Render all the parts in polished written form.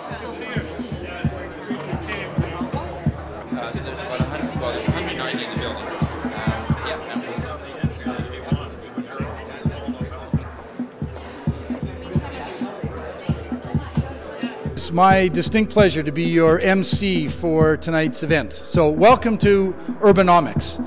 So there's about 100, well, there's 190 in the building. Yeah, and It's my distinct pleasure to be your MC for tonight's event. So welcome to Urbanomics.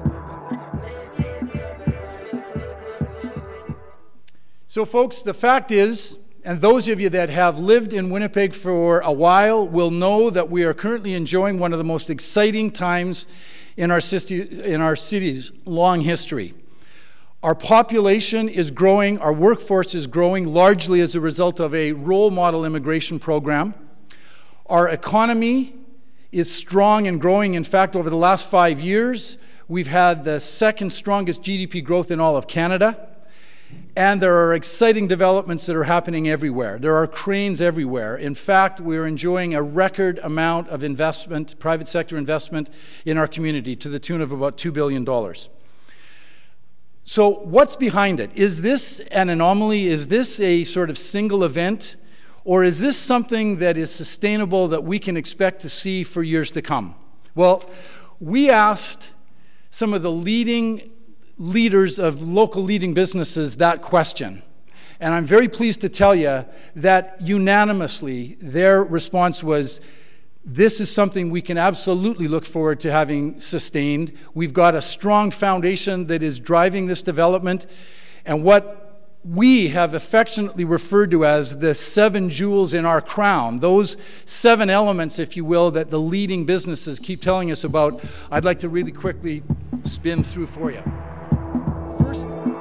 So folks, the fact is, and those of you that have lived in Winnipeg for a while will know that we are currently enjoying one of the most exciting times in our city's long history. Our population is growing, our workforce is growing largely as a result of a role model immigration program. Our economy is strong and growing. In fact, over the last 5 years, we've had the second strongest GDP growth in all of Canada. And there are exciting developments that are happening everywhere. There are cranes everywhere. In fact, we're enjoying a record amount of investment, private sector investment in our community to the tune of about $2 billion. So what's behind it? Is this an anomaly? Is this a sort of single event? Or is this something that is sustainable that we can expect to see for years to come? Well, we asked some of the leading leaders of local leading businesses that question. And I'm very pleased to tell you that unanimously their response was, this is something we can absolutely look forward to having sustained. We've got a strong foundation that is driving this development. And what we have affectionately referred to as the 7 jewels in our crown, those 7 elements, if you will, that the leading businesses keep telling us about, I'd like to really quickly spin through for you. First,